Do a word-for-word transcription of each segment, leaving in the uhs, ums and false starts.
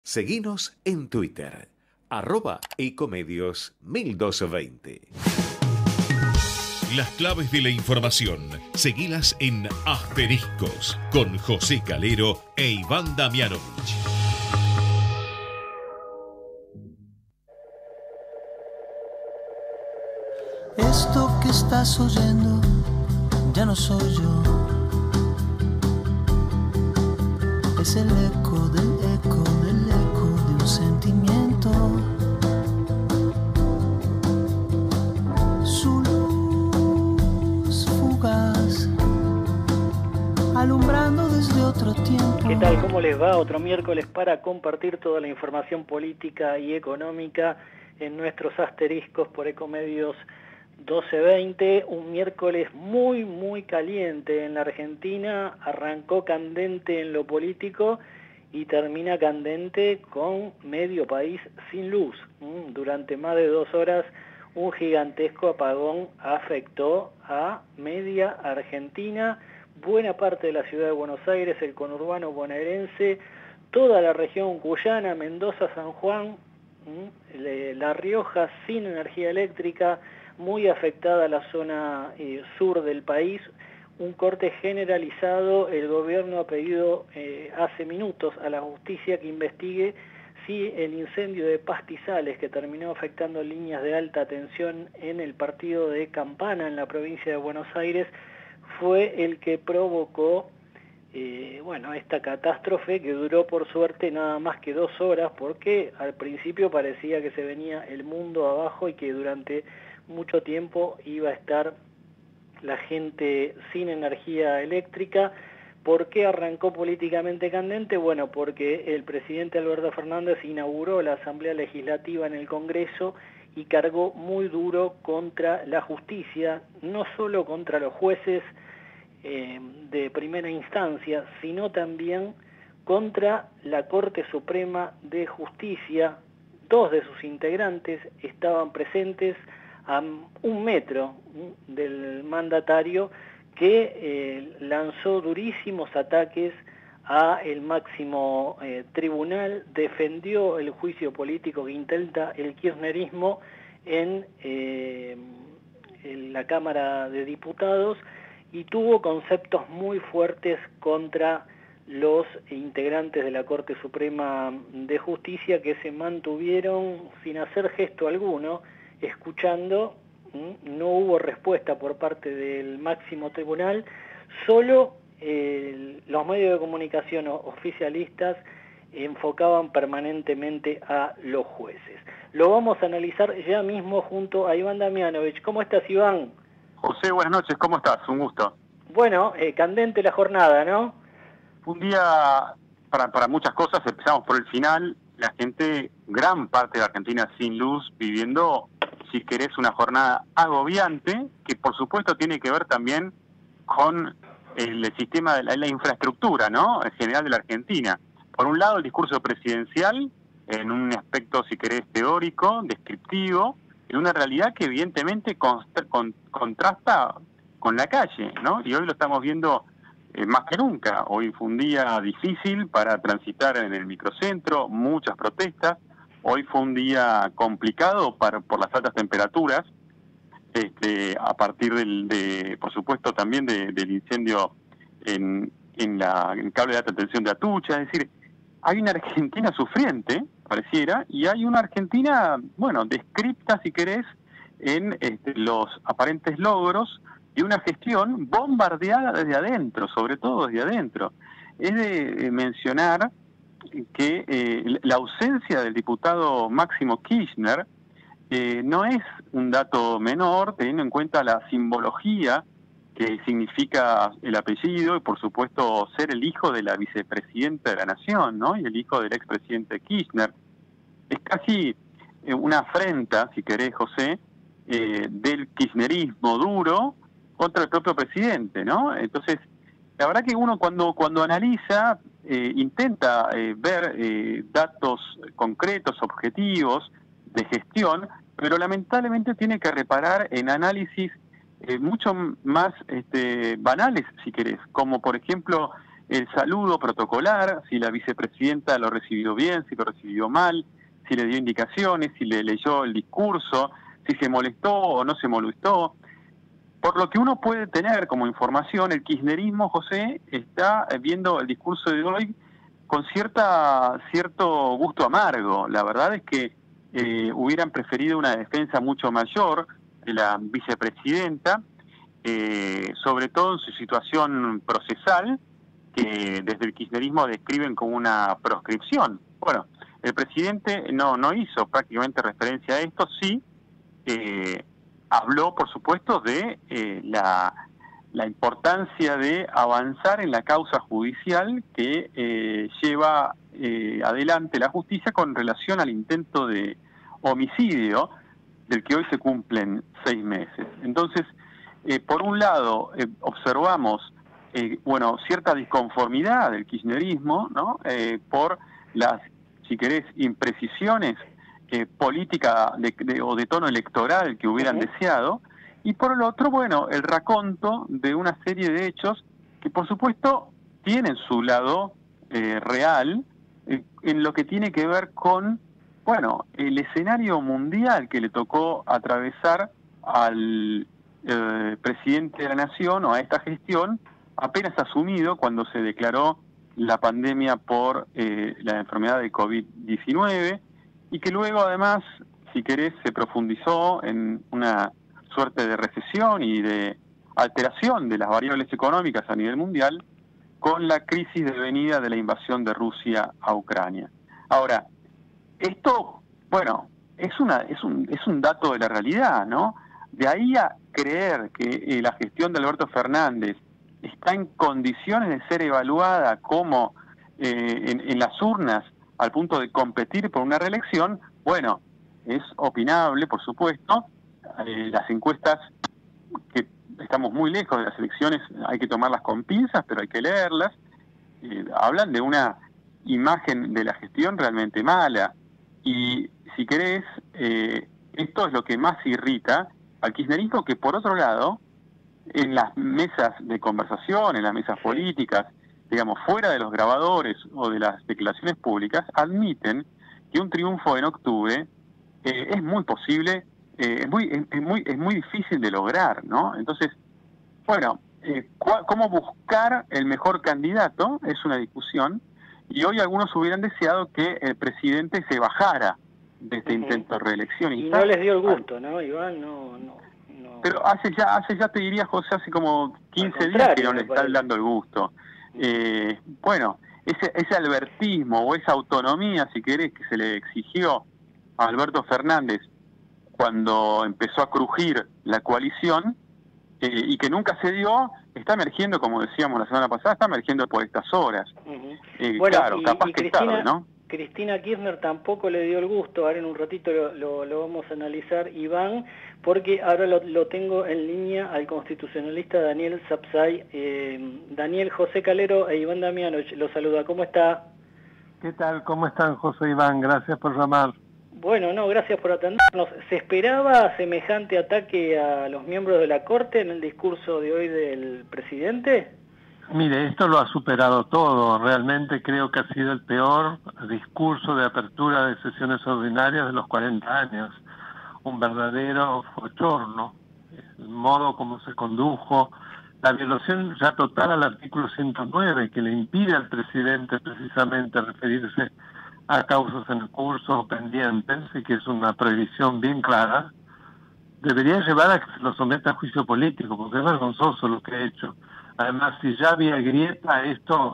Seguinos en Twitter, arroba ecomedios mil doscientos veinte. Las claves de la información, seguilas en Asteriscos, con José Calero e Iván Damianovich. Esto que estás oyendo ya no soy yo. Es el eco del eco del eco de un sentimiento. Su luz fugaz, alumbrando desde otro tiempo. ¿Qué tal? ¿Cómo les va? Otro miércoles para compartir toda la información política y económica en nuestros asteriscos por Ecomedios doce veinte, un miércoles muy muy caliente en la Argentina, arrancó candente en lo político y termina candente con medio país sin luz. Durante más de dos horas un gigantesco apagón afectó a media Argentina, buena parte de la ciudad de Buenos Aires, el conurbano bonaerense, toda la región cuyana, Mendoza, San Juan, La Rioja sin energía eléctrica, muy afectada la zona eh, sur del país, un corte generalizado. El gobierno ha pedido eh, hace minutos a la justicia que investigue si el incendio de pastizales que terminó afectando líneas de alta tensión en el partido de Campana en la provincia de Buenos Aires fue el que provocó eh, bueno, esta catástrofe que duró por suerte nada más que dos horas, porque al principio parecía que se venía el mundo abajo y que durante mucho tiempo iba a estar la gente sin energía eléctrica. ¿Por qué arrancó políticamente candente? Bueno, porque el presidente Alberto Fernández inauguró la Asamblea Legislativa en el Congreso y cargó muy duro contra la justicia, no solo contra los jueces eh, de primera instancia, sino también contra la Corte Suprema de Justicia. Dos de sus integrantes estaban presentes a un metro del mandatario, que eh, lanzó durísimos ataques a el máximo eh, tribunal, defendió el juicio político que intenta el kirchnerismo en, eh, en la Cámara de Diputados, y tuvo conceptos muy fuertes contra los integrantes de la Corte Suprema de Justicia, que se mantuvieron sin hacer gesto alguno, escuchando. No hubo respuesta por parte del máximo tribunal, solo eh, los medios de comunicación oficialistas enfocaban permanentemente a los jueces. Lo vamos a analizar ya mismo junto a Iván Damianovich. ¿Cómo estás, Iván? José, buenas noches, ¿cómo estás? Un gusto. Bueno, eh, candente la jornada, ¿no? Un día para, para muchas cosas, empezamos por el final, la gente, gran parte de la Argentina sin luz, viviendo, si querés, una jornada agobiante, que por supuesto tiene que ver también con el, el sistema de la, la infraestructura, ¿no?, en general de la Argentina. Por un lado, el discurso presidencial, en un aspecto, si querés, teórico, descriptivo, en una realidad que evidentemente const- con, contrasta con la calle, ¿no? Y hoy lo estamos viendo eh, más que nunca. Hoy fue un día difícil para transitar en el microcentro, muchas protestas. Hoy fue un día complicado para, por las altas temperaturas, este, a partir del, de, por supuesto, también de, del incendio en, en, la, en el cable de alta tensión de Atucha. Es decir, hay una Argentina sufriente, pareciera, y hay una Argentina, bueno, descripta, si querés, en este, los aparentes logros de una gestión bombardeada desde adentro, sobre todo desde adentro. Es de eh, mencionar que eh, la ausencia del diputado Máximo Kirchner eh, no es un dato menor, teniendo en cuenta la simbología que significa el apellido y, por supuesto, ser el hijo de la vicepresidenta de la Nación, ¿no?, y el hijo del expresidente Kirchner. Es casi eh, una afrenta, si querés, José, eh, del kirchnerismo duro contra el propio presidente, ¿no? Entonces, la verdad que uno cuando cuando analiza, eh, intenta eh, ver eh, datos concretos, objetivos de gestión, pero lamentablemente tiene que reparar en análisis eh, mucho más este, banales, si querés, como por ejemplo el saludo protocolar, si la vicepresidenta lo recibió bien, si lo recibió mal, si le dio indicaciones, si le leyó el discurso, si se molestó o no se molestó. Por lo que uno puede tener como información, el kirchnerismo, José, está viendo el discurso de hoy con cierta cierto gusto amargo. La verdad es que eh, hubieran preferido una defensa mucho mayor de la vicepresidenta, eh, sobre todo en su situación procesal, que desde el kirchnerismo describen como una proscripción. Bueno, el presidente no, no hizo prácticamente referencia a esto, sí, eh, habló, por supuesto, de eh, la, la importancia de avanzar en la causa judicial que eh, lleva eh, adelante la justicia con relación al intento de homicidio del que hoy se cumplen seis meses. Entonces, eh, por un lado, eh, observamos eh, bueno, cierta disconformidad del kirchnerismo, ¿no? Eh, por las, si querés, imprecisiones Eh, política de, de, o de tono electoral que hubieran uh-huh. deseado, y por el otro, bueno, el raconto de una serie de hechos que por supuesto tienen su lado eh, real eh, en lo que tiene que ver con, bueno, el escenario mundial que le tocó atravesar al eh, presidente de la Nación o a esta gestión apenas asumido cuando se declaró la pandemia por eh, la enfermedad de COVID diecinueve, y que luego además, si querés, se profundizó en una suerte de recesión y de alteración de las variables económicas a nivel mundial con la crisis devenida de la invasión de Rusia a Ucrania. Ahora, esto, bueno, es una es un es un dato de la realidad, ¿no? De ahí a creer que eh, la gestión de Alberto Fernández está en condiciones de ser evaluada como eh, en, en las urnas al punto de competir por una reelección, bueno, es opinable, por supuesto. Eh, las encuestas, que estamos muy lejos de las elecciones, hay que tomarlas con pinzas, pero hay que leerlas, eh, hablan de una imagen de la gestión realmente mala. Y si querés, eh, esto es lo que más irrita al kirchnerismo, que por otro lado, en las mesas de conversación, en las mesas políticas, digamos, fuera de los grabadores o de las declaraciones públicas, admiten que un triunfo en octubre eh, es muy posible, eh, es, muy, es, es, muy, es muy difícil de lograr, ¿no? Entonces, bueno, eh, ¿cómo buscar el mejor candidato? Es una discusión, y hoy algunos hubieran deseado que el presidente se bajara de este uh-huh. intento de reelección. Y, y no les dio el gusto, ¿no, Iván? No, no, no. Pero hace ya, hace ya te diría, José, hace como quince días que no le están dando el gusto. Eh, bueno, ese, ese albertismo o esa autonomía, si querés, que se le exigió a Alberto Fernández cuando empezó a crujir la coalición eh, y que nunca se dio, está emergiendo, como decíamos la semana pasada, está emergiendo por estas horas. Uh-huh. eh, bueno, claro, y, capaz y que Cristina, tarde, ¿no? Cristina Kirchner tampoco le dio el gusto. Ahora en un ratito lo, lo, lo vamos a analizar, Iván, porque ahora lo, lo tengo en línea al constitucionalista Daniel Sapsay. Eh, Daniel, José Calero e Iván Damiano lo saluda. ¿Cómo está? ¿Qué tal? ¿Cómo están, José Iván? Gracias por llamar. Bueno, no, gracias por atendernos. ¿Se esperaba semejante ataque a los miembros de la Corte en el discurso de hoy del presidente? Mire, esto lo ha superado todo. Realmente creo que ha sido el peor discurso de apertura de sesiones ordinarias de los cuarenta años. Un verdadero bochorno. El modo como se condujo, la violación ya total al artículo ciento nueve, que le impide al presidente precisamente referirse a causas en curso o pendientes, y que es una prohibición bien clara, debería llevar a que se lo someta a juicio político, porque es vergonzoso lo que ha hecho. Además, si ya había grieta, esto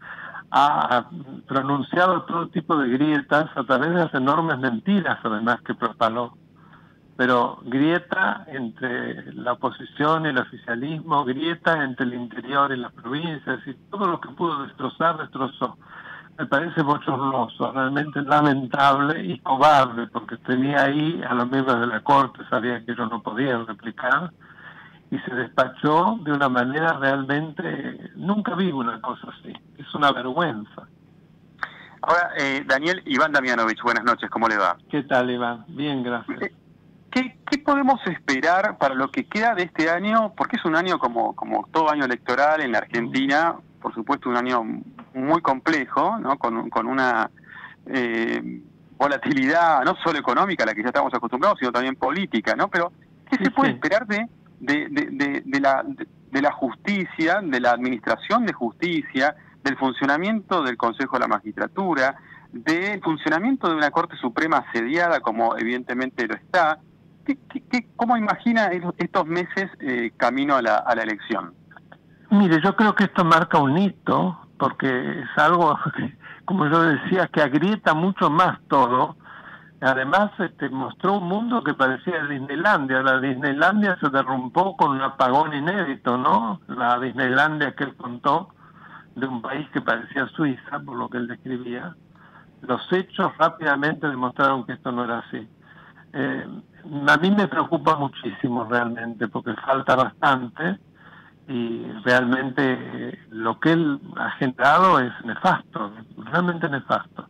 ha pronunciado todo tipo de grietas a través de las enormes mentiras, además, que propaló. Pero grieta entre la oposición y el oficialismo, grieta entre el interior y las provincias, y todo lo que pudo destrozar, destrozó. Me parece bochornoso, realmente lamentable y cobarde, porque tenía ahí a los miembros de la Corte, sabía que ellos no podían replicar, y se despachó de una manera realmente... Nunca vi una cosa así, es una vergüenza. Ahora, eh, Daniel, Iván Damianovich, buenas noches, ¿cómo le va? ¿Qué tal, Iván? Bien, gracias. ¿Qué, qué podemos esperar para lo que queda de este año? Porque es un año como, como todo año electoral en la Argentina, por supuesto, un año muy complejo, ¿no? Con, con una eh, volatilidad no solo económica a la que ya estamos acostumbrados, sino también política, ¿no? Pero, ¿qué Sí, se puede sí. esperar de, de, de, de, de, la, de, de la justicia, de la administración de justicia, del funcionamiento del Consejo de la Magistratura, del funcionamiento de una Corte Suprema asediada, como evidentemente lo está? ¿Qué, qué, qué, ¿Cómo imagina estos meses eh, camino a la, a la elección? Mire, yo creo que esto marca un hito, porque es algo, que, como yo decía, que agrieta mucho más todo. Además, este, mostró un mundo que parecía Disneylandia. La Disneylandia se derrumbó con un apagón inédito, ¿no? La Disneylandia que él contó, de un país que parecía Suiza, por lo que él describía. Los hechos rápidamente demostraron que esto no era así. Eh, a mí me preocupa muchísimo realmente, porque falta bastante, y realmente eh, lo que él ha generado es nefasto, realmente nefasto.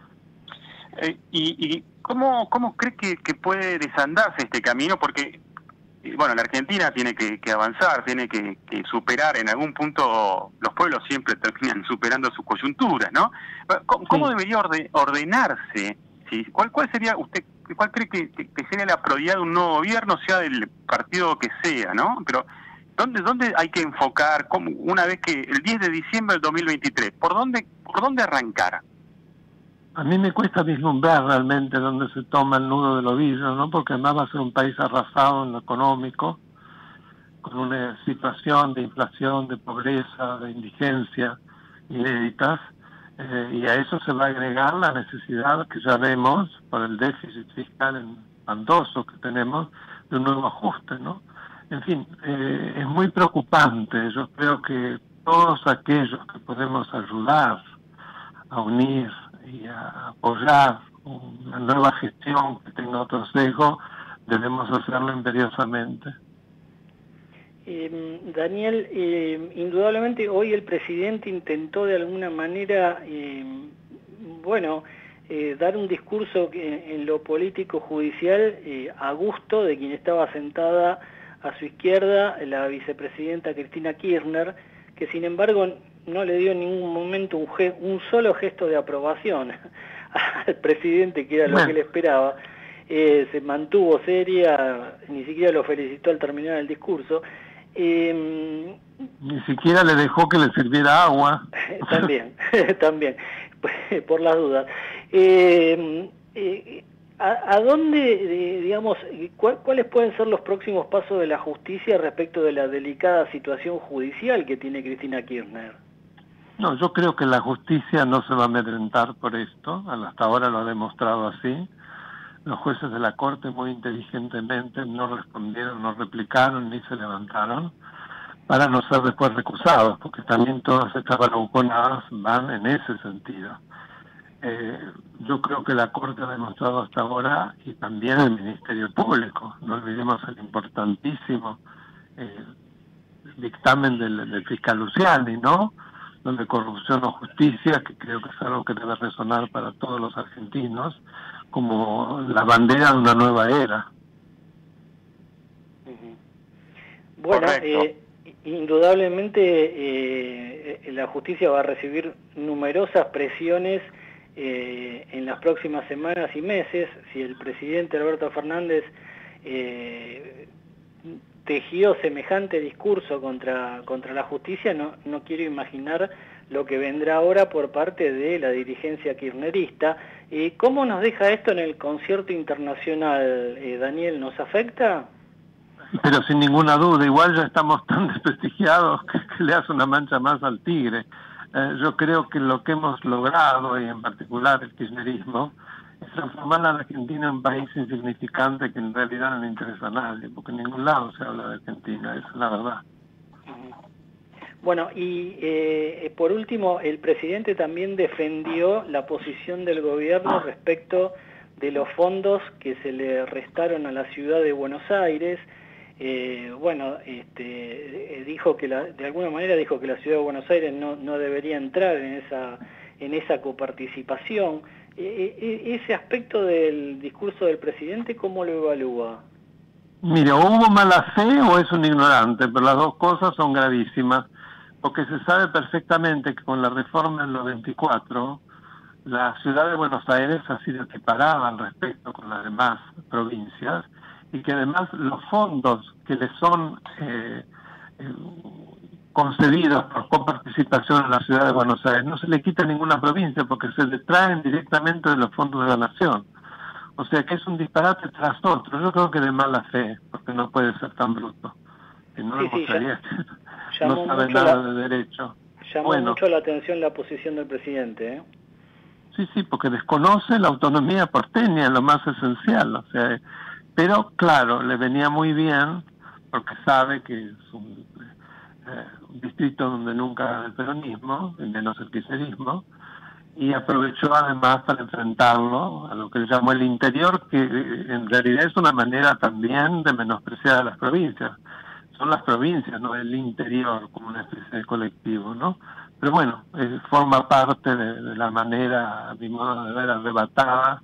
Eh, y, ¿Y cómo, cómo cree que, que puede desandarse este camino? Porque, eh, bueno, la Argentina tiene que, que avanzar, tiene que, que superar, en algún punto los pueblos siempre terminan superando sus coyunturas, ¿no? ¿Cómo, cómo Sí. debería orde, ordenarse? ¿Sí? ¿Cuál, ¿Cuál sería, usted, cuál cree que, que, que sería la prioridad de un nuevo gobierno, sea del partido que sea, ¿no? Pero, ¿dónde, dónde hay que enfocar? ¿Cómo, una vez que el diez de diciembre del dos mil veintitrés, ¿por dónde, por dónde arrancar? A mí me cuesta vislumbrar realmente dónde se toma el nudo del ovillo, ¿no? Porque además va a ser un país arrasado en lo económico, con una situación de inflación, de pobreza, de indigencia inéditas, eh, y a eso se va a agregar la necesidad que ya vemos por el déficit fiscal espantoso que tenemos de un nuevo ajuste, ¿no? En fin, eh, es muy preocupante. Yo creo que todos aquellos que podemos ayudar a unir y a apoyar una nueva gestión que tenga otro sesgo, debemos hacerlo imperiosamente. Eh, Daniel, eh, indudablemente hoy el presidente intentó de alguna manera, eh, bueno, eh, dar un discurso que, en lo político judicial eh, a gusto de quien estaba sentada a su izquierda, la vicepresidenta Cristina Kirchner, que sin embargo no le dio en ningún momento un, ge un solo gesto de aprobación al presidente, que era lo bueno. que él esperaba. Eh, se mantuvo seria, ni siquiera lo felicitó al terminar el discurso. Eh, Ni siquiera le dejó que le sirviera agua. También, también, por las dudas. Eh, eh, ¿a, ¿A dónde, eh, digamos, cuál, cuáles pueden ser los próximos pasos de la justicia respecto de la delicada situación judicial que tiene Cristina Kirchner? No, yo creo que la justicia no se va a amedrentar por esto, hasta ahora lo ha demostrado así. Los jueces de la Corte muy inteligentemente no respondieron, no replicaron ni se levantaron para no ser después recusados, porque también todas estas bravuconadas van en ese sentido. Eh, yo creo que la Corte ha demostrado hasta ahora, y también el Ministerio Público, no olvidemos el importantísimo eh, dictamen del, del fiscal Luciani, ¿no?, donde corrupción o justicia, que creo que es algo que debe resonar para todos los argentinos, como la bandera de una nueva era. Bueno, eh, indudablemente eh, la justicia va a recibir numerosas presiones eh, en las próximas semanas y meses. Si el presidente Alberto Fernández eh, tejió semejante discurso contra, contra la justicia, no, no quiero imaginar lo que vendrá ahora por parte de la dirigencia kirchnerista. Eh, ¿Cómo nos deja esto en el concierto internacional, eh, Daniel? ¿Nos afecta? Pero sin ninguna duda, igual ya estamos tan desprestigiados que, que le hace una mancha más al tigre. Eh, yo creo que lo que hemos logrado, y en particular el kirchnerismo, es transformar a la Argentina en un país insignificante que en realidad no le interesa a nadie, porque en ningún lado se habla de Argentina, esa es la verdad. Bueno, y eh, por último, el presidente también defendió la posición del gobierno respecto de los fondos que se le restaron a la ciudad de Buenos Aires. Eh, bueno, este, dijo que la, de alguna manera dijo que la ciudad de Buenos Aires no, no debería entrar en esa, en esa coparticipación. Eh, ese aspecto del discurso del presidente, ¿cómo lo evalúa? Mire, o hubo mala fe o es un ignorante, pero las dos cosas son gravísimas. porque se sabe perfectamente que con la reforma del noventa y cuatro, la ciudad de Buenos Aires ha sido equiparada al respecto con las demás provincias, y que además los fondos que le son eh, eh, concedidos por coparticipación en la ciudad de Buenos Aires no se le quita a ninguna provincia, porque se le traen directamente de los fondos de la nación. O sea que es un disparate tras otro. Yo creo que de mala fe, porque no puede ser tan bruto. Que no sí, sí, ya, no sabe nada la, de derecho. Llamó bueno, mucho la atención la posición del presidente, ¿eh? Sí, sí, porque desconoce la autonomía porteña, lo más esencial. O sea, pero claro, le venía muy bien, porque sabe que es un, eh, un distrito donde nunca el peronismo, menos el kirchnerismo, y aprovechó además para enfrentarlo a lo que le llamó el interior, que en realidad es una manera también de menospreciar a las provincias. Son las provincias, no el interior, como una especie de colectivo, ¿no? Pero bueno, eh, forma parte de, de la manera, a mi modo de ver, arrebatada,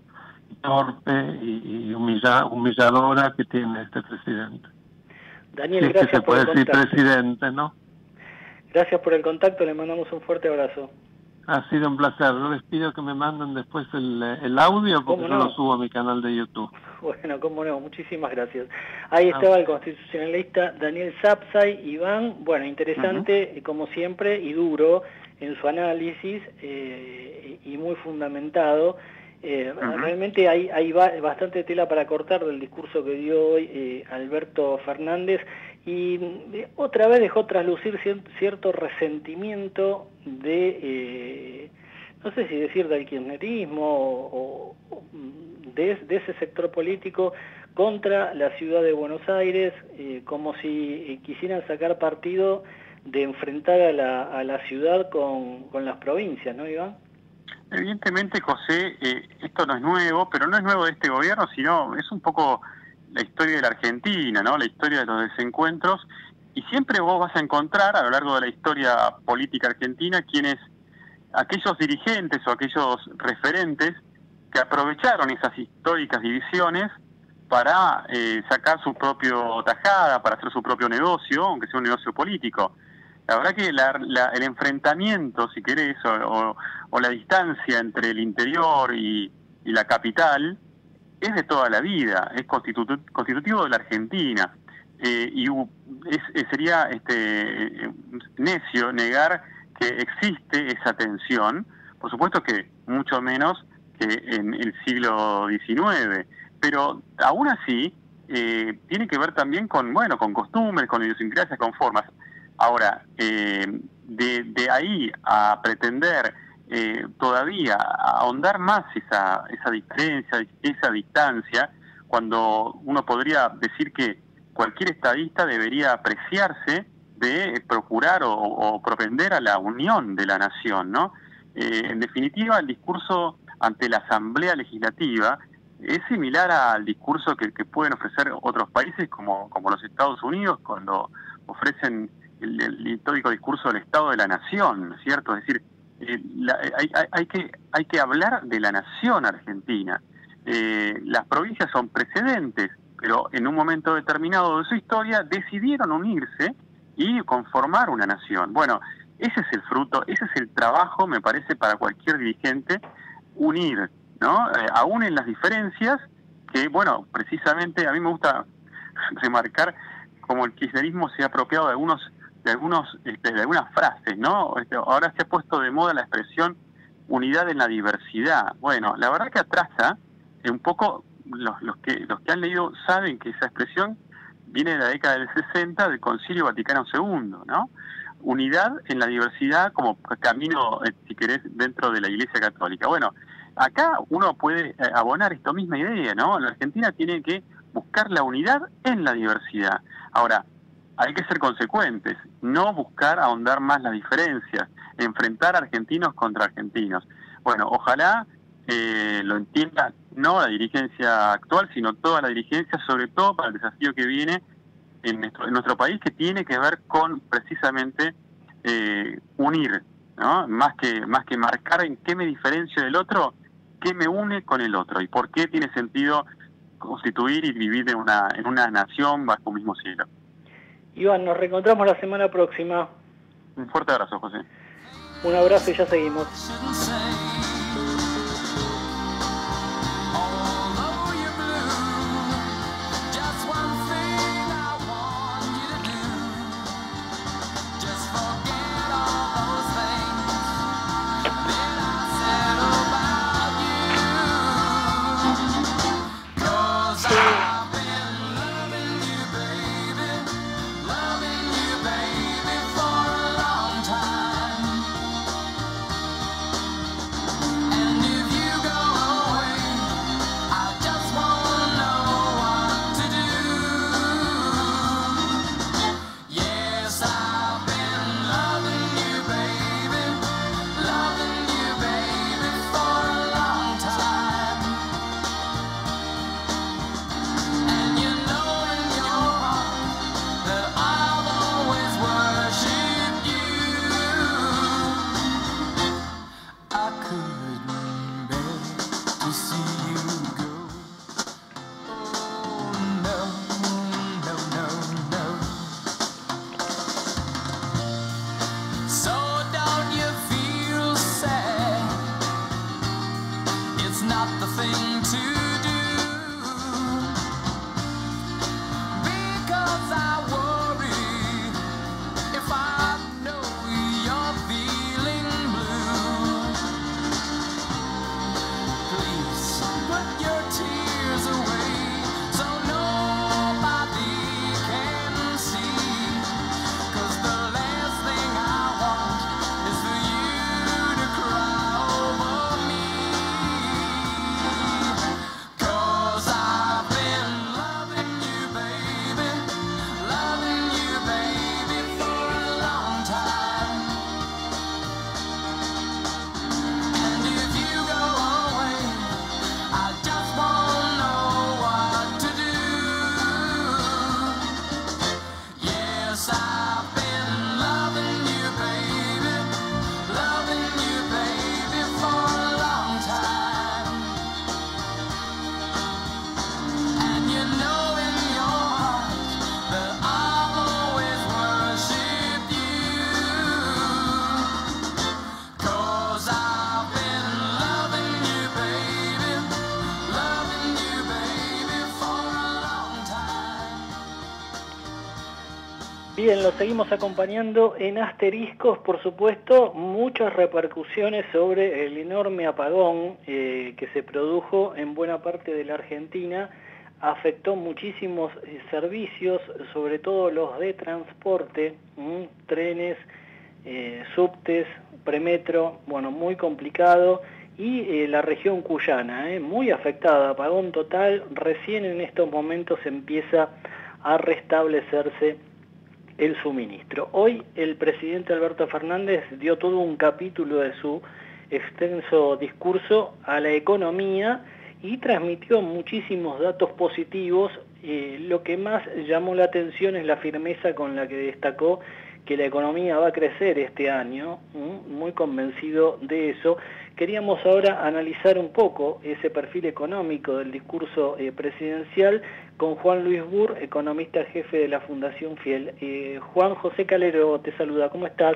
torpe y, y humilla, humilladora que tiene este presidente. Daniel, sí, gracias que se por puede el decir contacto. Presidente, ¿no? Gracias por el contacto, le mandamos un fuerte abrazo. Ha sido un placer. Yo les pido que me manden después el, el audio, porque no? yo lo subo a mi canal de YouTube. Bueno, cómo no, muchísimas gracias. Ahí estaba el constitucionalista Daniel Sapsay. Iván, bueno, interesante, uh-huh. como siempre, y duro en su análisis, eh, y muy fundamentado. Eh, uh-huh. Realmente hay, hay bastante tela para cortar del discurso que dio hoy eh, Alberto Fernández, y eh, otra vez dejó traslucir cierto resentimiento de, eh, no sé si decir del kirchnerismo o, o de, de ese sector político contra la ciudad de Buenos Aires, eh, como si eh, quisieran sacar partido de enfrentar a la, a la ciudad con, con las provincias, ¿no, Iván? Evidentemente, José, eh, esto no es nuevo, pero no es nuevo de este gobierno, sino es un poco la historia de la Argentina, ¿no? La historia de los desencuentros, y siempre vos vas a encontrar a lo largo de la historia política argentina quienes, aquellos dirigentes o aquellos referentes que aprovecharon esas históricas divisiones para eh, sacar su propio tajada, para hacer su propio negocio, aunque sea un negocio político. La verdad que la, la, el enfrentamiento, si querés, o, o, o la distancia entre el interior y, y la capital es de toda la vida, es constitu constitutivo de la Argentina. Eh, y es, sería este, necio negar que existe esa tensión, por supuesto que mucho menos que en el siglo diecinueve, pero aún así eh, tiene que ver también con, bueno, con costumbres, con idiosincrasias, con formas. Ahora, eh, de, de ahí a pretender eh, todavía ahondar más esa, esa diferencia, esa distancia, cuando uno podría decir que cualquier estadista debería apreciarse de procurar o, o propender a la unión de la nación, ¿no? Eh, en definitiva, el discurso ante la Asamblea Legislativa es similar al discurso que, que pueden ofrecer otros países como, como los Estados Unidos cuando ofrecen el, el histórico discurso del Estado de la Nación, ¿no es cierto? Es decir, eh, la, hay, hay, hay, que, hay que hablar de la nación argentina. Eh, las provincias son precedentes, pero en un momento determinado de su historia decidieron unirse y conformar una nación. Bueno, ese es el fruto, ese es el trabajo, me parece, para cualquier dirigente, unir, ¿no? Eh, aún en las diferencias, que, bueno, precisamente a mí me gusta remarcar como el kirchnerismo se ha apropiado de algunos, de algunos, este, de algunas frases, ¿no? Este, ahora se ha puesto de moda la expresión unidad en la diversidad. Bueno, la verdad que atrasa eh, un poco. Los, los que los que han leído saben que esa expresión viene de la década del sesenta del Concilio Vaticano segundo, ¿no? Unidad en la diversidad como camino, eh, si querés, dentro de la Iglesia Católica. Bueno, acá uno puede eh, abonar esta misma idea, ¿no? La Argentina tiene que buscar la unidad en la diversidad. Ahora, hay que ser consecuentes, no buscar ahondar más las diferencias, enfrentar argentinos contra argentinos. Bueno, ojalá eh, lo entienda no la dirigencia actual, sino toda la dirigencia, sobre todo para el desafío que viene en nuestro, en nuestro país, que tiene que ver con precisamente eh, unir, ¿no? Más que, más que marcar en qué me diferencio del otro, qué me une con el otro y por qué tiene sentido constituir y vivir en una, en una nación bajo un mismo cielo. Iván, nos reencontramos la semana próxima. Un fuerte abrazo, José. Un abrazo y ya seguimos. Bien, lo seguimos acompañando en Asteriscos, por supuesto, muchas repercusiones sobre el enorme apagón eh, que se produjo en buena parte de la Argentina, afectó muchísimos eh, servicios, sobre todo los de transporte, ¿m? trenes, eh, subtes, premetro, bueno, muy complicado, y eh, la región cuyana, eh, muy afectada, apagón total, recién en estos momentos empieza a restablecerse el suministro. Hoy el presidente Alberto Fernández dio todo un capítulo de su extenso discurso a la economía y transmitió muchísimos datos positivos. Eh, lo que más llamó la atención es la firmeza con la que destacó que la economía va a crecer este año, ¿m? Muy convencido de eso. Queríamos ahora analizar un poco ese perfil económico del discurso eh, presidencial con Juan Luis Burr, economista jefe de la Fundación Fiel. Eh, Juan, José Calero te saluda, ¿cómo estás?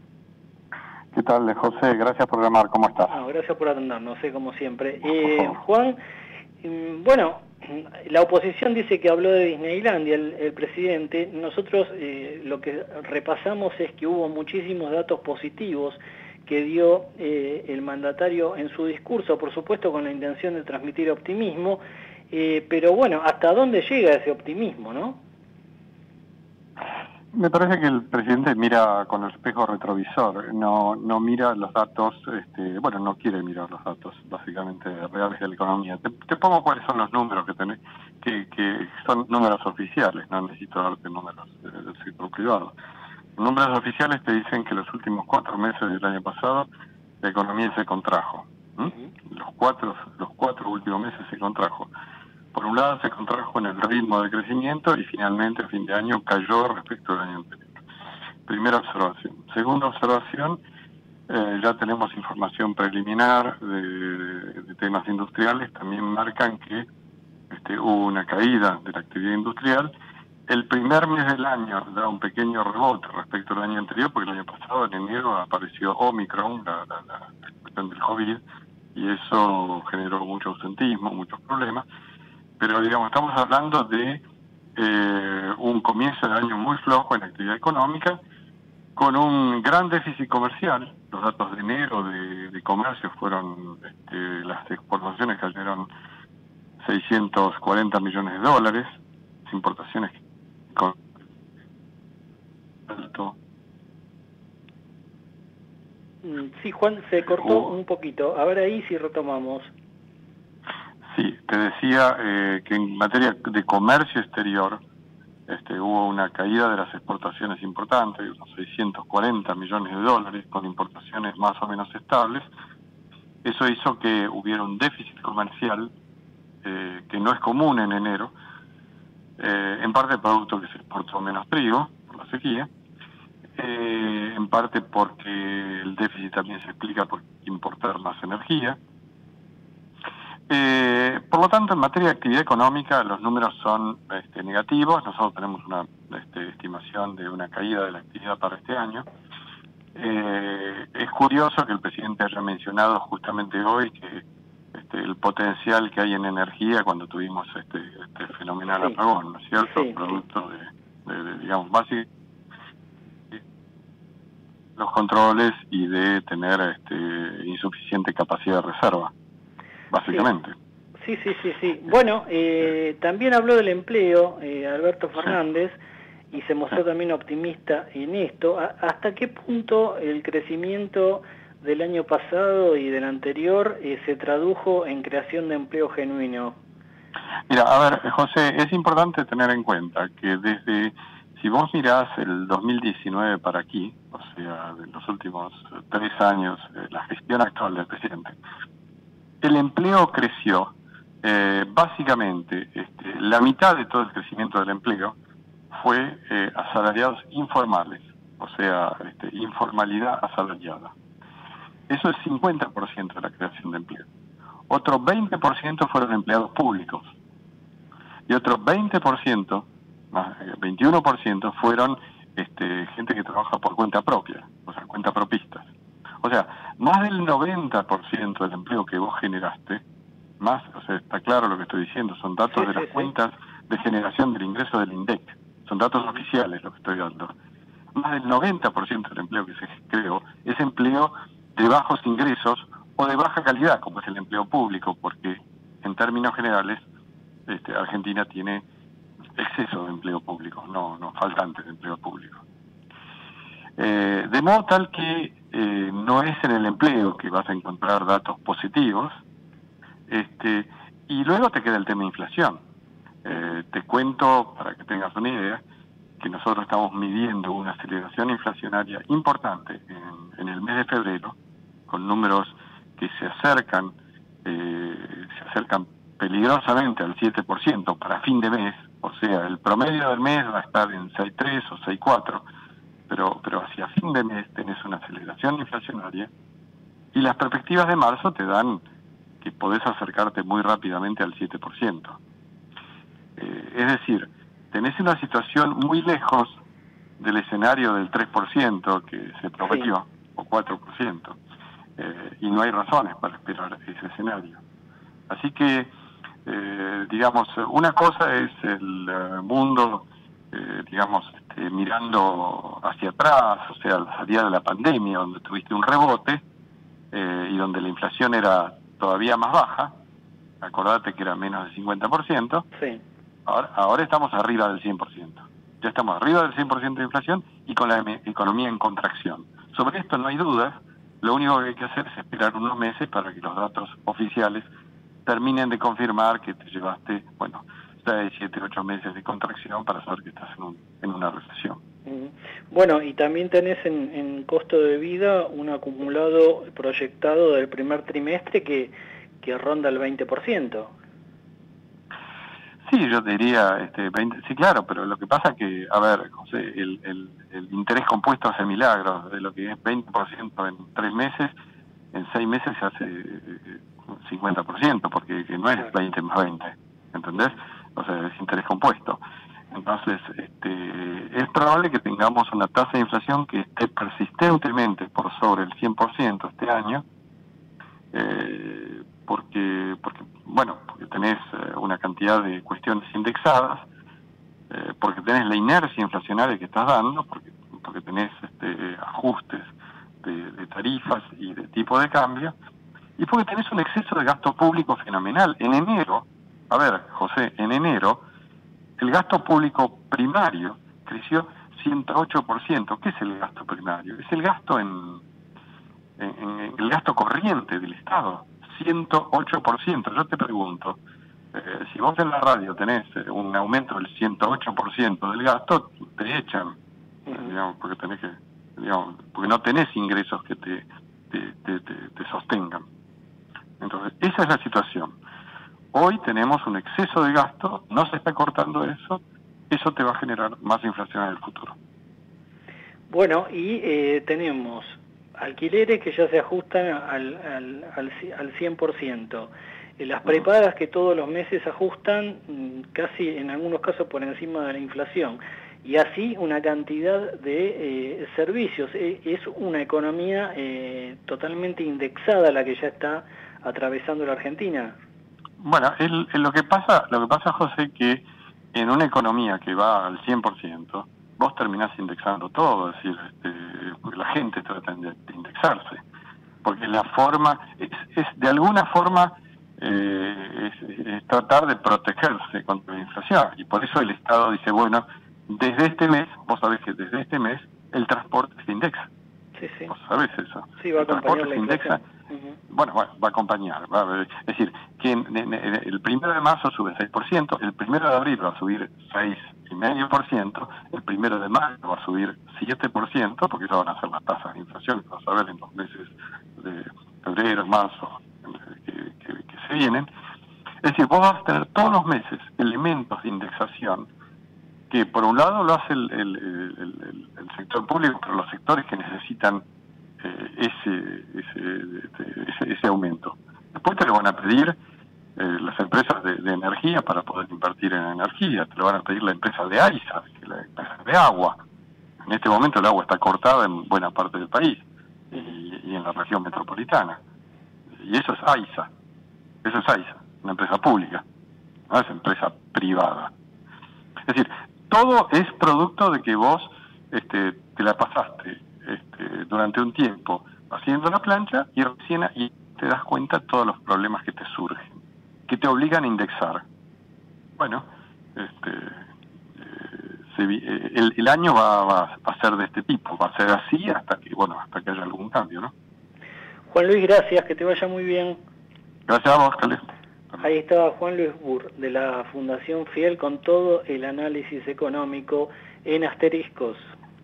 ¿Qué tal, José? Gracias por llamar, ¿cómo estás? No, gracias por atendernos, sé, como siempre. Eh, Juan, bueno, la oposición dice que habló de Disneylandia el, el presidente. Nosotros eh, lo que repasamos es que hubo muchísimos datos positivos que dio eh, el mandatario en su discurso, por supuesto con la intención de transmitir optimismo, eh, pero bueno, ¿hasta dónde llega ese optimismo, no? Me parece que el presidente mira con el espejo retrovisor, no no mira los datos, este, bueno, no quiere mirar los datos básicamente reales de la economía. Te, te pongo cuáles son los números que tenés, que, que son números oficiales, no necesito darte números del sector privado. Los números oficiales te dicen que los últimos cuatro meses del año pasado la economía se contrajo. ¿Mm? Los cuatro los cuatro últimos meses se contrajo. Por un lado se contrajo en el ritmo de crecimiento y finalmente a fin de año cayó respecto al año anterior. Primera observación. Segunda observación, eh, ya tenemos información preliminar de, de, de temas industriales, también marcan que este, hubo una caída de la actividad industrial el primer mes del año da un pequeño rebote respecto al año anterior, porque el año pasado, en enero, apareció Omicron, la, la, la cuestión del COVID, y eso generó mucho ausentismo, muchos problemas. Pero, digamos, estamos hablando de eh, un comienzo de año muy flojo en la actividad económica, con un gran déficit comercial. Los datos de enero de, de comercio fueron, este, las exportaciones cayeron seiscientos cuarenta millones de dólares, las importaciones con alto. Sí, Juan, se cortó uh, un poquito. A ver ahí si retomamos. Sí, te decía eh, que en materia de comercio exterior este, hubo una caída de las exportaciones importantes, unos seiscientos cuarenta millones de dólares, con importaciones más o menos estables. Eso hizo que hubiera un déficit comercial eh, que no es común en enero, eh, en parte producto que se exportó menos trigo por la sequía, eh, en parte porque el déficit también se explica por importar más energía. Eh, por lo tanto, en materia de actividad económica, los números son este, negativos. Nosotros tenemos una este, estimación de una caída de la actividad para este año. Eh, es curioso que el presidente haya mencionado justamente hoy que este, el potencial que hay en energía cuando tuvimos este, este fenomenal sí. apagón, ¿no es cierto? Sí, Producto sí. De, de, de, digamos, básicamente los controles y de tener este, insuficiente capacidad de reserva, básicamente. Sí, sí, sí, sí. Bueno, eh, también habló del empleo, eh, Alberto Fernández, sí. y se mostró sí. también optimista en esto. ¿Hasta qué punto el crecimiento del año pasado y del anterior eh, se tradujo en creación de empleo genuino? Mira, a ver, José, es importante tener en cuenta que desde, si vos mirás el dos mil diecinueve para aquí, o sea, de los últimos tres años, eh, la gestión actual del presidente, el empleo creció, eh, básicamente, este, la mitad de todo el crecimiento del empleo fue eh, asalariados informales, o sea, este, informalidad asalariada. Eso es cincuenta por ciento de la creación de empleo. Otro veinte por ciento fueron empleados públicos. Y otro veinte por ciento, más, veintiuno por ciento fueron este, gente que trabaja por cuenta propia, o sea, cuenta propistas. O sea, más del noventa por ciento del empleo que vos generaste, más, o sea, está claro lo que estoy diciendo, son datos sí, de las sí, cuentas sí. de generación del ingreso del INDEC, son datos oficiales lo que estoy dando. Más del noventa por ciento del empleo que se creó es empleo de bajos ingresos o de baja calidad, como es el empleo público, porque en términos generales este, Argentina tiene exceso de empleo público, no, no faltante de empleo público. Eh, de modo tal que eh, no es en el empleo que vas a encontrar datos positivos, este, y luego te queda el tema de inflación. Eh, te cuento, para que tengas una idea, que nosotros estamos midiendo una aceleración inflacionaria importante en, en el mes de febrero, con números que se acercan, eh, se acercan peligrosamente al siete por ciento para fin de mes, o sea, el promedio del mes va a estar en seis punto tres o seis punto cuatro, pero, pero hacia fin de mes tenés una aceleración inflacionaria y las perspectivas de marzo te dan que podés acercarte muy rápidamente al siete por ciento. Eh, es decir, tenés una situación muy lejos del escenario del tres por ciento que se prometió, sí. o cuatro por ciento, eh, y no hay razones para esperar ese escenario. Así que, eh, digamos, una cosa es el uh, mundo, eh, digamos, este, mirando hacia atrás, o sea, la salida de la pandemia, donde tuviste un rebote eh, y donde la inflación era todavía más baja, acordate que era menos del cincuenta por ciento, sí. ahora, ahora estamos arriba del cien por ciento. Ya estamos arriba del cien por ciento de inflación y con la em- economía en contracción. Sobre esto no hay dudas, lo único que hay que hacer es esperar unos meses para que los datos oficiales terminen de confirmar que te llevaste, bueno, seis, siete, ocho meses de contracción para saber que estás en, un, en una recesión. Bueno, y también tenés en, en costo de vida un acumulado proyectado del primer trimestre que, que ronda el veinte por ciento. Sí, yo diría, este, veinte, sí, claro, pero lo que pasa es que, a ver, José, el, el, el interés compuesto hace milagros, de lo que es veinte por ciento en tres meses, en seis meses se hace cincuenta por ciento, porque no es veinte más veinte, ¿entendés? O sea, es interés compuesto. Entonces, este, es probable que tengamos una tasa de inflación que esté persistentemente por sobre el cien por ciento este año, eh, porque, porque, bueno, porque tenés eh, una cantidad de cuestiones indexadas, eh, porque tenés la inercia inflacionaria que estás dando, porque, porque tenés este, ajustes de, de tarifas y de tipo de cambio, y porque tenés un exceso de gasto público fenomenal. En enero, a ver, José, en enero, el gasto público primario creció ciento ocho por ciento. ¿Qué es el gasto primario? Es el gasto en, en, en el gasto corriente del Estado, ciento ocho por ciento. Yo te pregunto, eh, si vos en la radio tenés eh, un aumento del ciento ocho por ciento del gasto, te echan, eh, digamos, porque tenés que, digamos, porque no tenés ingresos que te, te, te, te, te sostengan. Entonces, esa es la situación. Hoy tenemos un exceso de gasto, no se está cortando eso, eso te va a generar más inflación en el futuro. Bueno, y eh, tenemos alquileres que ya se ajustan al, al, al, al cien por ciento, eh, las prepagas que todos los meses ajustan casi en algunos casos por encima de la inflación, y así una cantidad de eh, servicios. Eh, es una economía eh, totalmente indexada la que ya está atravesando la Argentina. Bueno, el, el, lo que pasa, lo que pasa, José, que en una economía que va al cien por ciento, vos terminás indexando todo, es decir, este, porque la gente trata de indexarse, porque la forma, es, es de alguna forma, eh, es, es tratar de protegerse contra la inflación, y por eso el Estado dice, bueno, desde este mes, vos sabés que desde este mes el transporte se indexa. Sí, sí. Vos sabés eso. Sí, va a el transporte se indexa. Uh-huh. Bueno, va, va a acompañar. Va a, es decir, que en, en, en, el primero de marzo sube seis por ciento, el primero de abril va a subir seis coma cinco por ciento, el primero de mayo va a subir siete por ciento, porque ya van a ser las tasas de inflación que vas a ver en los meses de febrero, marzo, que, que, que se vienen. Es decir, vos vas a tener todos los meses elementos de indexación que por un lado lo hace el, el, el, el, el sector público, pero los sectores que necesitan eh, ese, ese, ese, ese aumento. Después te lo van a pedir eh, las empresas de, de energía para poder invertir en energía, te lo van a pedir la empresa de AISA, que la empresa de agua. En este momento el agua está cortada en buena parte del país y, y en la región metropolitana. Y eso es AISA, eso es AISA, una empresa pública, no es empresa privada. Es decir, todo es producto de que vos este, te la pasaste este, durante un tiempo haciendo la plancha y recién y te das cuenta de todos los problemas que te surgen, que te obligan a indexar. Bueno, este, eh, se, eh, el, el año va, va a ser de este tipo, va a ser así hasta que bueno hasta que haya algún cambio, ¿no? Juan Luis, gracias, que te vaya muy bien. Gracias a vos, Calé. Ahí estaba Juan Luis Burr, de la Fundación Fiel, con todo el análisis económico en asteriscos.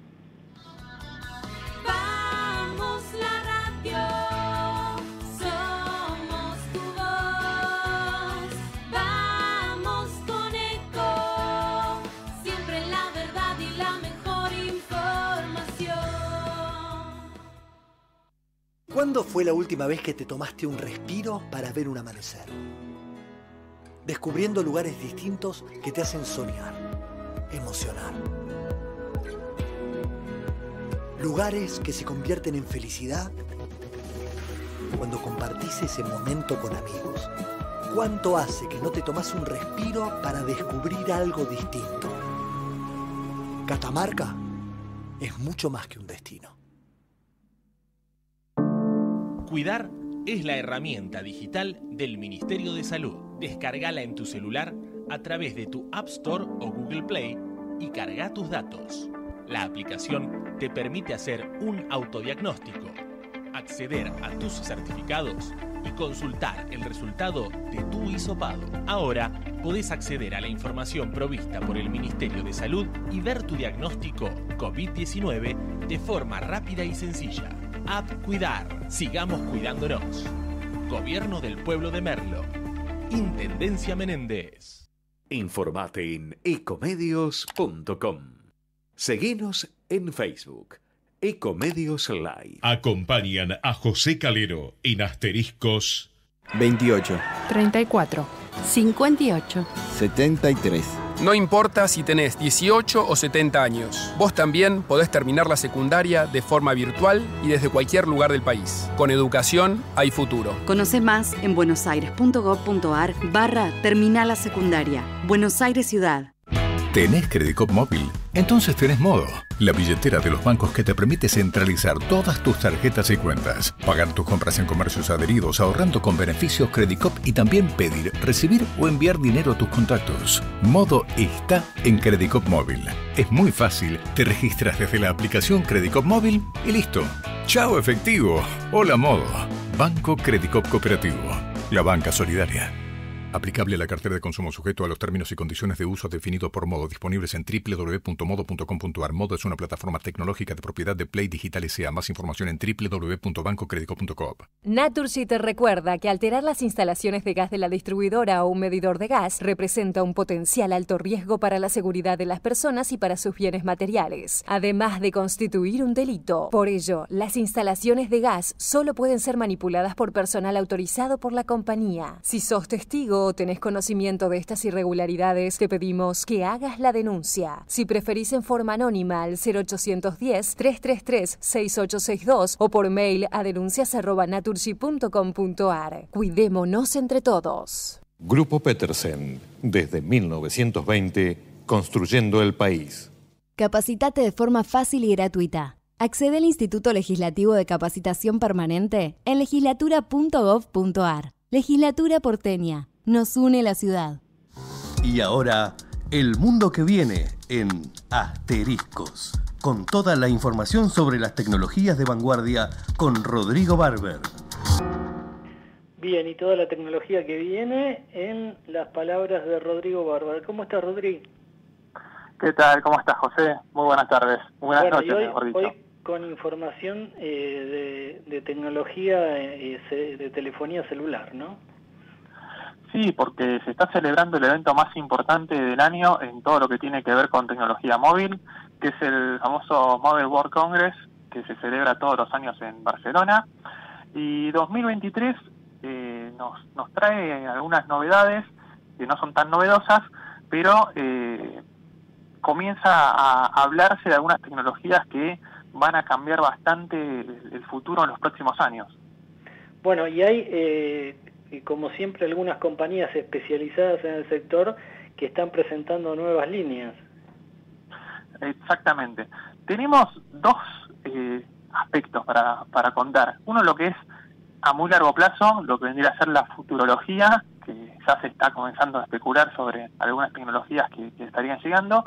Vamos la radio, somos tu voz. Vamos con Eco, siempre la verdad y la mejor información. ¿Cuándo fue la última vez que te tomaste un respiro para ver un amanecer? Descubriendo lugares distintos que te hacen soñar, emocionar. Lugares que se convierten en felicidad cuando compartís ese momento con amigos. ¿Cuánto hace que no te tomás un respiro para descubrir algo distinto? Catamarca es mucho más que un destino. Cuidar es la herramienta digital del Ministerio de Salud. Descárgala en tu celular a través de tu App Store o Google Play y carga tus datos. La aplicación te permite hacer un autodiagnóstico, acceder a tus certificados y consultar el resultado de tu hisopado. Ahora podés acceder a la información provista por el Ministerio de Salud y ver tu diagnóstico COVID diecinueve de forma rápida y sencilla. App Cuidar. Sigamos cuidándonos. Gobierno del Pueblo de Merlo. Intendencia Menéndez. Informate en ecomedios punto com. Seguinos en Facebook. Ecomedios Live. Acompañan a José Calero en asteriscos veintiocho, treinta y cuatro, cincuenta y ocho, setenta y tres, No importa si tenés dieciocho o setenta años, vos también podés terminar la secundaria de forma virtual y desde cualquier lugar del país. Con educación hay futuro. Conoce más en buenosaires.gov.ar barra terminal la secundaria. Buenos Aires Ciudad. ¿Tenés Credicop móvil? Entonces tenés Modo, la billetera de los bancos que te permite centralizar todas tus tarjetas y cuentas, pagar tus compras en comercios adheridos, ahorrando con beneficios Credicop y también pedir, recibir o enviar dinero a tus contactos. Modo está en Credicop móvil. Es muy fácil, te registras desde la aplicación Credicop móvil y listo. ¡Chao efectivo! Hola Modo. Banco Credicop Cooperativo. La banca solidaria. Aplicable a la cartera de consumo sujeto a los términos y condiciones de uso definidos por Modo, disponibles en doble u doble u doble u punto modo punto com punto a r. Modo es una plataforma tecnológica de propiedad de Play Digital S A. Más información en doble u doble u doble u punto banco credicop punto com. Naturgy te recuerda que alterar las instalaciones de gas de la distribuidora o un medidor de gas representa un potencial alto riesgo para la seguridad de las personas y para sus bienes materiales, además de constituir un delito. Por ello, las instalaciones de gas solo pueden ser manipuladas por personal autorizado por la compañía. Si sos testigo o tenés conocimiento de estas irregularidades, te pedimos que hagas la denuncia. Si preferís en forma anónima al cero ochocientos diez, trescientos treinta y tres, sesenta y ocho sesenta y dos o por mail a denuncias arroba naturgy punto com punto a r. Cuidémonos entre todos. Grupo Petersen, desde mil novecientos veinte, construyendo el país. Capacitate de forma fácil y gratuita. Accede al Instituto Legislativo de Capacitación Permanente en legislatura punto gov punto a r. Legislatura porteña. Nos une la ciudad. Y ahora, el mundo que viene en Asteriscos. Con toda la información sobre las tecnologías de vanguardia con Rodrigo Barber. Bien, y toda la tecnología que viene en las palabras de Rodrigo Barber. ¿Cómo estás, Rodrigo? ¿Qué tal? ¿Cómo estás, José? Muy buenas tardes. Buenas bueno, noches, hoy, mejor dicho. Hoy con información eh, de, de tecnología, eh, de telefonía celular, ¿no? Sí, porque se está celebrando el evento más importante del año en todo lo que tiene que ver con tecnología móvil, que es el famoso Mobile World Congress, que se celebra todos los años en Barcelona. Y dos mil veintitrés eh, nos, nos trae algunas novedades que no son tan novedosas, pero eh, comienza a, a hablarse de algunas tecnologías que van a cambiar bastante el, el futuro en los próximos años. Bueno, y hay... Eh... y como siempre algunas compañías especializadas en el sector que están presentando nuevas líneas. Exactamente. Tenemos dos eh, aspectos para, para contar. Uno, lo que es a muy largo plazo, lo que vendría a ser la futurología, que ya se está comenzando a especular sobre algunas tecnologías que, que estarían llegando.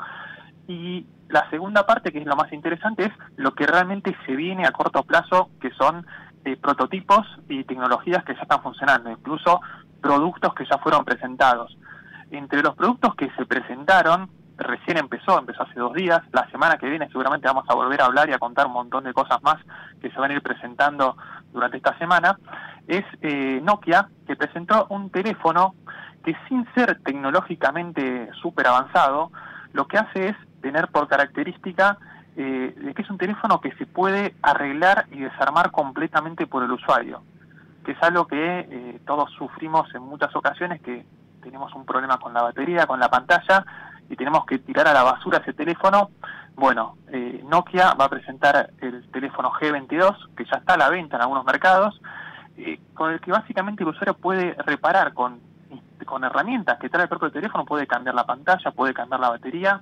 Y la segunda parte, que es lo más interesante, es lo que realmente se viene a corto plazo, que son Eh, prototipos y tecnologías que ya están funcionando, incluso productos que ya fueron presentados. Entre los productos que se presentaron, recién empezó, empezó hace dos días, la semana que viene seguramente vamos a volver a hablar y a contar un montón de cosas más que se van a ir presentando durante esta semana, es eh, Nokia, que presentó un teléfono que, sin ser tecnológicamente súper avanzado, lo que hace es tener por característica Eh, de que es un teléfono que se puede arreglar y desarmar completamente por el usuario, que es algo que eh, todos sufrimos en muchas ocasiones, que tenemos un problema con la batería, con la pantalla, y tenemos que tirar a la basura ese teléfono. Bueno, eh, Nokia va a presentar el teléfono G veintidós, que ya está a la venta en algunos mercados, eh, con el que básicamente el usuario puede reparar con, con herramientas que trae el propio teléfono, puede cambiar la pantalla, puede cambiar la batería.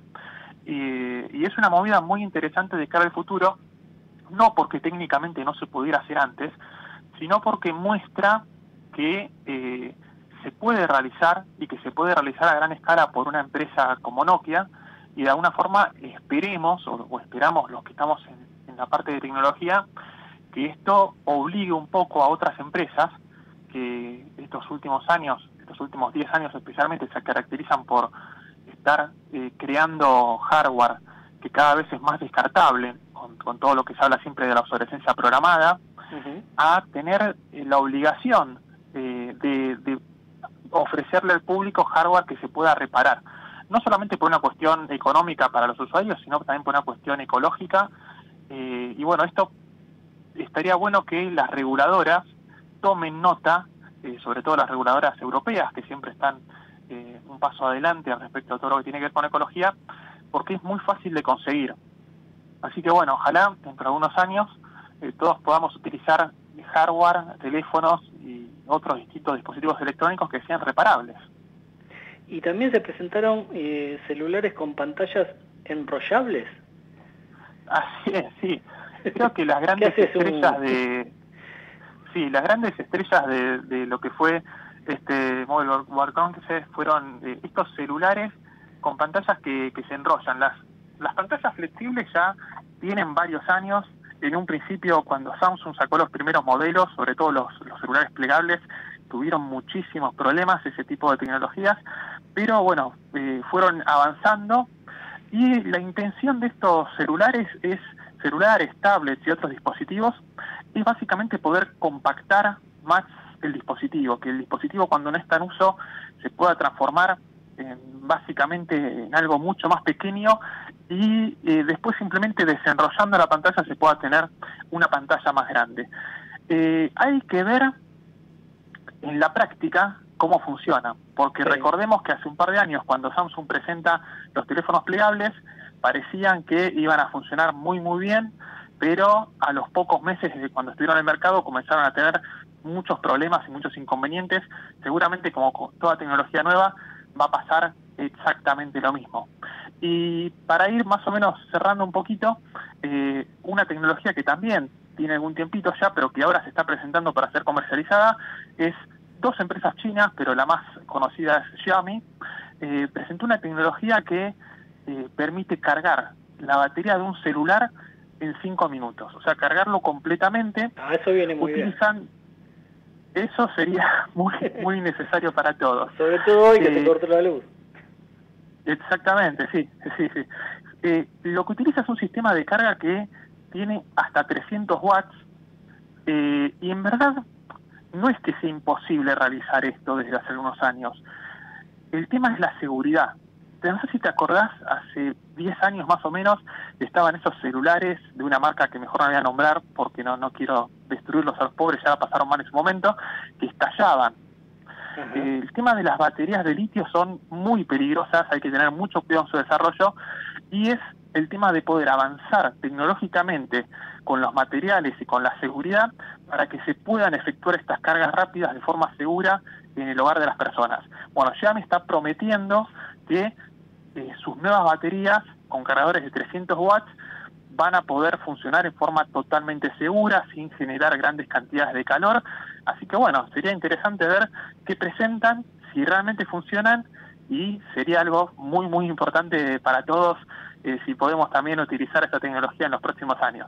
Eh, y es una movida muy interesante de cara al futuro, no porque técnicamente no se pudiera hacer antes, sino porque muestra que eh, se puede realizar y que se puede realizar a gran escala por una empresa como Nokia, y de alguna forma esperemos, o, o esperamos los que estamos en, en la parte de tecnología, que esto obligue un poco a otras empresas que estos últimos años, estos últimos diez años especialmente, se caracterizan por estar eh, creando hardware que cada vez es más descartable, con, con todo lo que se habla siempre de la obsolescencia programada, uh-huh. a tener eh, la obligación eh, de, de ofrecerle al público hardware que se pueda reparar. No solamente por una cuestión económica para los usuarios, sino también por una cuestión ecológica. Eh, y bueno, esto estaría bueno que las reguladoras tomen nota, eh, sobre todo las reguladoras europeas, que siempre están eh, un paso adelante respecto a todo lo que tiene que ver con ecología, porque es muy fácil de conseguir. Así que bueno, ojalá dentro de algunos años eh, todos podamos utilizar hardware, teléfonos y otros distintos dispositivos electrónicos que sean reparables. Y también se presentaron eh, celulares con pantallas enrollables. Así es, sí. Creo que las grandes estrellas un... de... Sí, las grandes estrellas de, de lo que fue este Mobile World Congress fueron eh, estos celulares con pantallas que, que se enrollan. Las, las pantallas flexibles ya tienen varios años. En un principio, cuando Samsung sacó los primeros modelos, sobre todo los, los celulares plegables, tuvieron muchísimos problemas ese tipo de tecnologías, pero bueno, eh, fueron avanzando y la intención de estos celulares es, celulares, tablets y otros dispositivos, es básicamente poder compactar más el dispositivo, que el dispositivo cuando no está en uso se pueda transformar en, básicamente en algo mucho más pequeño y eh, después simplemente desenrollando la pantalla se pueda tener una pantalla más grande. Eh, hay que ver en la práctica cómo funciona, porque sí. Recordemos que hace un par de años cuando Samsung presenta los teléfonos plegables parecían que iban a funcionar muy muy bien, pero a los pocos meses de cuando estuvieron en el mercado comenzaron a tener muchos problemas y muchos inconvenientes. Seguramente como con toda tecnología nueva va a pasar exactamente lo mismo. Y para ir más o menos cerrando un poquito, eh, una tecnología que también tiene algún tiempito ya, pero que ahora se está presentando para ser comercializada, es dos empresas chinas, pero la más conocida es Xiaomi, eh, presentó una tecnología que eh, permite cargar la batería de un celular en cinco minutos. O sea, cargarlo completamente. Ah, eso viene muy utilizan, bien. Eso sería muy muy necesario para todos. Sobre todo hoy que eh, te cortó la luz. Exactamente, sí, sí, sí. Eh, lo que utiliza es un sistema de carga que tiene hasta trescientos watts eh, y en verdad no es que sea imposible realizar esto desde hace algunos años. El tema es la seguridad. No sé si te acordás, hace diez años más o menos estaban esos celulares de una marca que mejor no voy a nombrar porque no, no quiero destruirlos a los pobres, ya pasaron mal en su momento, que estallaban. Eh, el tema de las baterías de litio son muy peligrosas, hay que tener mucho cuidado en su desarrollo y es el tema de poder avanzar tecnológicamente con los materiales y con la seguridad para que se puedan efectuar estas cargas rápidas de forma segura en el hogar de las personas. Bueno, Xiaomi está prometiendo que eh, sus nuevas baterías con cargadores de trescientos watts van a poder funcionar en forma totalmente segura, sin generar grandes cantidades de calor. Así que bueno, sería interesante ver qué presentan, si realmente funcionan, y sería algo muy muy importante para todos eh, si podemos también utilizar esta tecnología en los próximos años.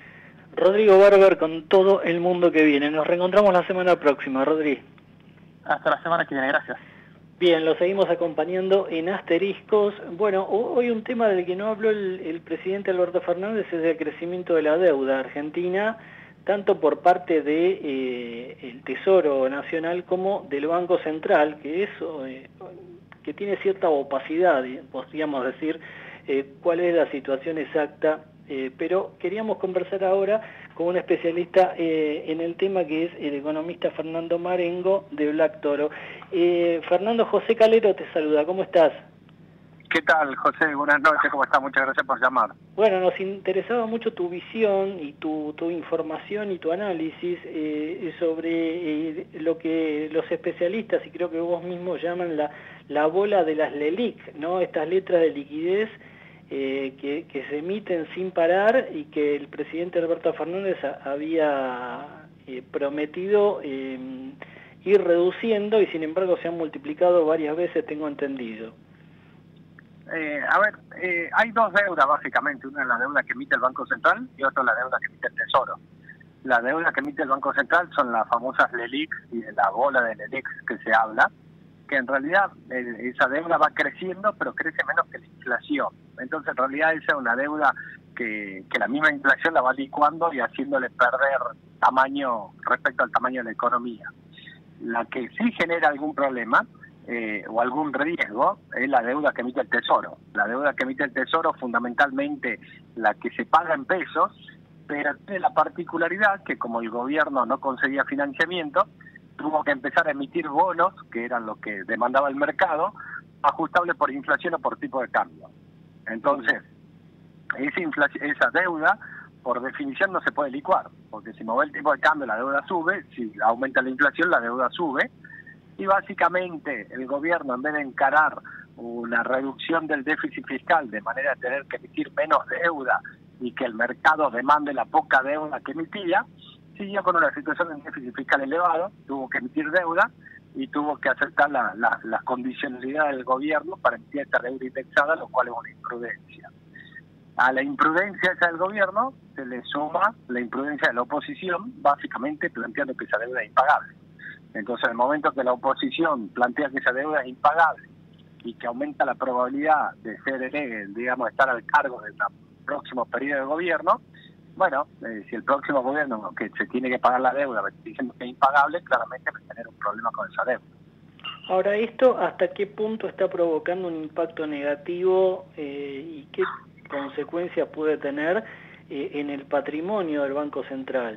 Rodrigo Barber con todo el mundo que viene. Nos reencontramos la semana próxima, Rodri. Hasta la semana que viene, gracias. Bien, lo seguimos acompañando en Asteriscos. Bueno, hoy un tema del que no habló el, el presidente Alberto Fernández es el crecimiento de la deuda argentina, tanto por parte de eh, el Tesoro Nacional como del Banco Central, que es eh, que tiene cierta opacidad, podríamos decir, eh, cuál es la situación exacta, eh, pero queríamos conversar ahora con un especialista eh, en el tema, que es el economista Fernando Marengo de Black Toro. Eh, Fernando, José Calero te saluda, ¿cómo estás? ¿Qué tal, José? Buenas noches, ¿cómo estás? Muchas gracias por llamar. Bueno, nos interesaba mucho tu visión y tu, tu información y tu análisis eh, sobre eh, lo que los especialistas, y creo que vos mismo llaman la, la bola de las LELIC, ¿no? Estas letras de liquidez eh, que, que se emiten sin parar y que el presidente Alberto Fernández a, había eh, prometido eh, ir reduciendo y sin embargo se han multiplicado varias veces, tengo entendido. Eh, a ver, eh, hay dos deudas básicamente, una es la deuda que emite el Banco Central y otra la deuda que emite el Tesoro. La deuda que emite el Banco Central son las famosas LELIC y de la bola de LELIC que se habla, que en realidad eh, esa deuda va creciendo, pero crece menos que la inflación. Entonces en realidad esa es una deuda que, que la misma inflación la va licuando y haciéndole perder tamaño respecto al tamaño de la economía. La que sí genera algún problema Eh, o algún riesgo es la deuda que emite el Tesoro. La deuda que emite el Tesoro, fundamentalmente la que se paga en pesos, pero tiene la particularidad que como el gobierno no conseguía financiamiento, tuvo que empezar a emitir bonos, que eran lo que demandaba el mercado, ajustables por inflación o por tipo de cambio. Entonces, esa, inflación, esa deuda, por definición, no se puede licuar, porque si mueve el tipo de cambio, la deuda sube, si aumenta la inflación, la deuda sube, y básicamente el gobierno, en vez de encarar una reducción del déficit fiscal de manera de tener que emitir menos deuda y que el mercado demande la poca deuda que emitía, siguió con una situación de déficit fiscal elevado, tuvo que emitir deuda y tuvo que aceptar la, la, las condicionalidades del gobierno para emitir esta deuda indexada, lo cual es una imprudencia. A la imprudencia esa del gobierno se le suma la imprudencia de la oposición, básicamente planteando que esa deuda es impagable. Entonces, en el momento que la oposición plantea que esa deuda es impagable y que aumenta la probabilidad de ser, el, digamos, estar al cargo del próximo periodo de gobierno, bueno, eh, si el próximo gobierno que se tiene que pagar la deuda diciendo que es impagable, claramente va a tener un problema con esa deuda. Ahora, ¿esto hasta qué punto está provocando un impacto negativo eh, y qué consecuencias puede tener eh, en el patrimonio del Banco Central?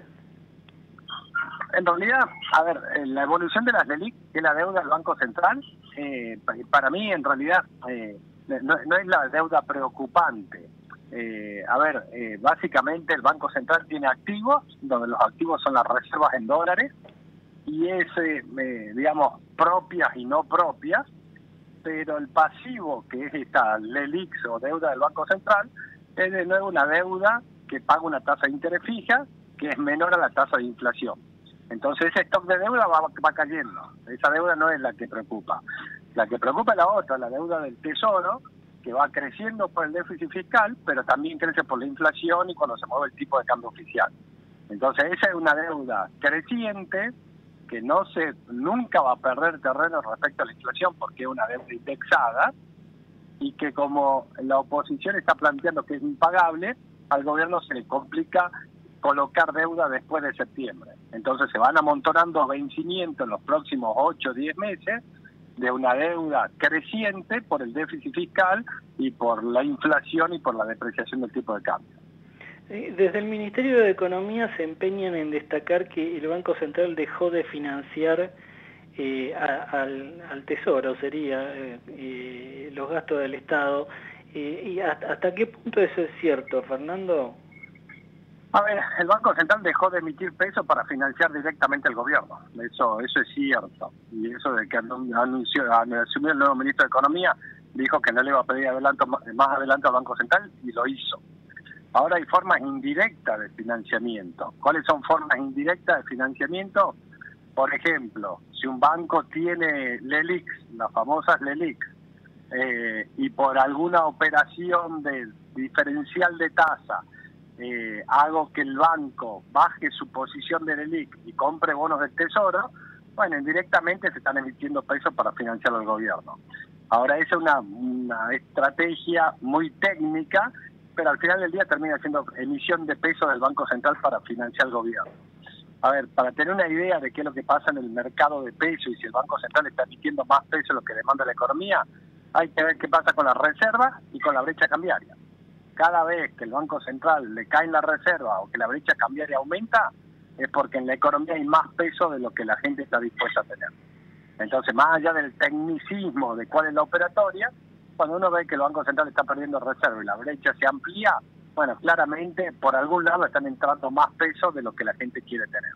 En realidad, a ver, la evolución de las LELIQ, que es la deuda del Banco Central, eh, para mí en realidad eh, no, no es la deuda preocupante. Eh, a ver, eh, básicamente el Banco Central tiene activos, donde los activos son las reservas en dólares, y es, eh, eh, digamos, propias y no propias, pero el pasivo, que es esta LELIQ o deuda del Banco Central, es de nuevo una deuda que paga una tasa de interés fija, que es menor a la tasa de inflación. Entonces ese stock de deuda va, va cayendo. Esa deuda no es la que preocupa. La que preocupa es la otra, la deuda del Tesoro, que va creciendo por el déficit fiscal, pero también crece por la inflación y cuando se mueve el tipo de cambio oficial. Entonces esa es una deuda creciente que no se nunca va a perder terreno respecto a la inflación porque es una deuda indexada y que como la oposición está planteando que es impagable, al gobierno se le complica colocar deuda después de septiembre. Entonces se van amontonando vencimientos en los próximos ocho o diez meses de una deuda creciente por el déficit fiscal y por la inflación y por la depreciación del tipo de cambio. Desde el Ministerio de Economía se empeñan en destacar que el Banco Central dejó de financiar eh, a, al, al Tesoro, sería eh, eh, los gastos del Estado. Eh, ¿Y hasta, hasta qué punto eso es cierto, Fernando? A ver, el Banco Central dejó de emitir pesos para financiar directamente el gobierno. Eso eso es cierto. Y eso de que anunció, asumió el nuevo ministro de Economía, dijo que no le iba a pedir adelanto, más adelanto al Banco Central y lo hizo. Ahora hay formas indirectas de financiamiento. ¿Cuáles son formas indirectas de financiamiento? Por ejemplo, si un banco tiene LELIQ, las famosas LELIQ, eh, y por alguna operación de diferencial de tasa, Eh, hago que el banco baje su posición de LELIQ y compre bonos del Tesoro, bueno, indirectamente se están emitiendo pesos para financiar al gobierno. Ahora, esa es una, una estrategia muy técnica, pero al final del día termina siendo emisión de pesos del Banco Central para financiar al gobierno. A ver, para tener una idea de qué es lo que pasa en el mercado de pesos y si el Banco Central está emitiendo más pesos de lo que demanda la economía, hay que ver qué pasa con las reservas y con la brecha cambiaria. Cada vez que el Banco Central le cae en la reserva o que la brecha cambiaria aumenta, es porque en la economía hay más peso de lo que la gente está dispuesta a tener. Entonces, más allá del tecnicismo de cuál es la operatoria, cuando uno ve que el Banco Central está perdiendo reserva y la brecha se amplía, bueno, claramente por algún lado están entrando más peso de lo que la gente quiere tener.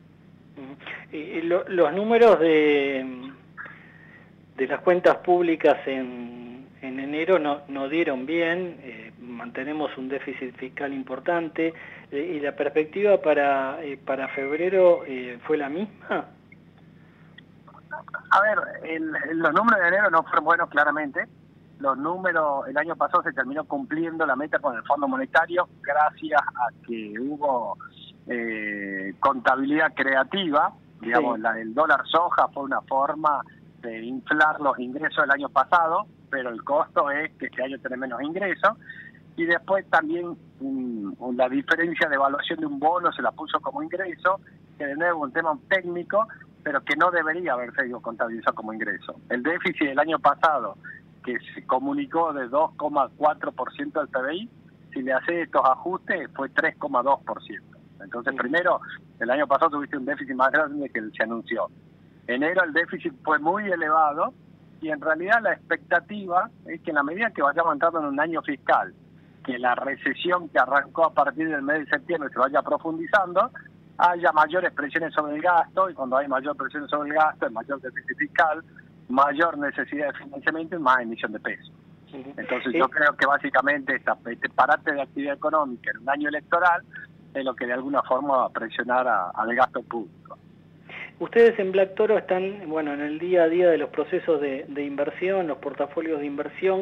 Eh, lo, los números de, de las cuentas públicas en... En enero no, no dieron bien, eh, mantenemos un déficit fiscal importante, eh, y la perspectiva para, eh, para febrero eh, fue la misma. A ver, el, los números de enero no fueron buenos claramente. Los números, el año pasado se terminó cumpliendo la meta con el Fondo Monetario gracias a que hubo eh, contabilidad creativa, digamos, sí. la, el dólar soja fue una forma de inflar los ingresos del año pasado, pero el costo es que este año tiene menos ingresos, y después también um, la diferencia de evaluación de un bono se la puso como ingreso, que de nuevo es un tema técnico, pero que no debería haberse sido contabilizado como ingreso. El déficit del año pasado, que se comunicó de dos coma cuatro por ciento del P B I, si le hace estos ajustes, fue tres coma dos por ciento. Entonces, primero, el año pasado tuviste un déficit más grande que el que se anunció. enero el déficit fue muy elevado y en realidad la expectativa es que en la medida que vayamos entrando en un año fiscal, que la recesión que arrancó a partir del mes de septiembre se vaya profundizando, haya mayores presiones sobre el gasto, y cuando hay mayor presión sobre el gasto, hay mayor déficit fiscal, mayor necesidad de financiamiento y más emisión de pesos. Entonces yo creo que básicamente esta, este parate de actividad económica en un año electoral es lo que de alguna forma va a presionar a, al gasto público. Ustedes en Black Toro están, bueno, en el día a día de los procesos de, de inversión, los portafolios de inversión,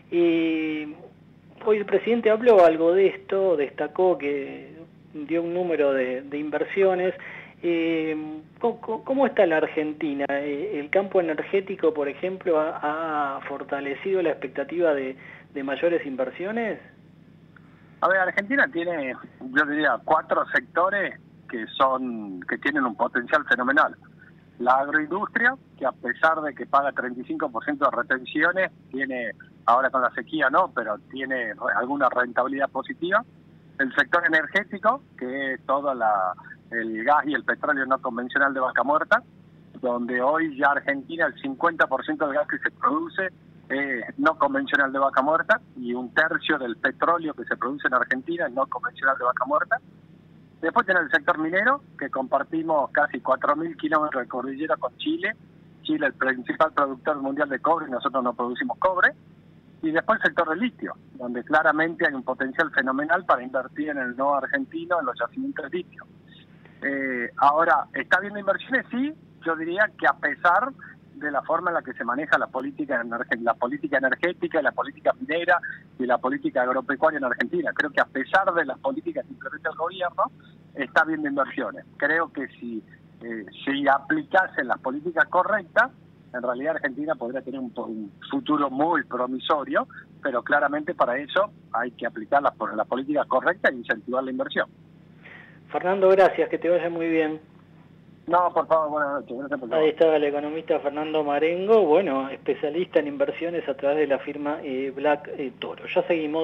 y hoy el presidente habló algo de esto, destacó que dio un número de, de inversiones. Eh, ¿cómo, ¿Cómo está la Argentina? Eh, ¿El campo energético, por ejemplo, ha, ha fortalecido la expectativa de, de mayores inversiones? A ver, Argentina tiene, yo diría, cuatro sectores que son que tienen un potencial fenomenal. La agroindustria, que a pesar de que paga treinta y cinco por ciento de retenciones, tiene, ahora con la sequía no, pero tiene alguna rentabilidad positiva. El sector energético, que es todo la, el gas y el petróleo no convencional de Vaca Muerta, donde hoy ya Argentina el cincuenta por ciento del gas que se produce es no convencional de Vaca Muerta, y un tercio del petróleo que se produce en Argentina es no convencional de Vaca Muerta. Después tiene el sector minero, que compartimos casi cuatro mil kilómetros de cordillera con Chile. Chile es el principal productor mundial de cobre y nosotros no producimos cobre. Y después el sector del litio, donde claramente hay un potencial fenomenal para invertir en el no argentino, en los yacimientos de litio. Eh, ahora, ¿está habiendo inversiones? Sí, yo diría que a pesar de la forma en la que se maneja la política, la política energética, la política minera y la política agropecuaria en Argentina. Creo que a pesar de las políticas que implementa el gobierno, está habiendo inversiones. Creo que si, eh, si aplicasen las políticas correctas, en realidad Argentina podría tener un, un futuro muy promisorio, pero claramente para eso hay que aplicar las, las políticas correctas e incentivar la inversión. Fernando, gracias, que te vaya muy bien. No, por favor, buenas noches. Gracias por Ahí estaba el economista Fernando Marengo, bueno, especialista en inversiones a través de la firma eh, Black eh, Toro. Ya seguimos.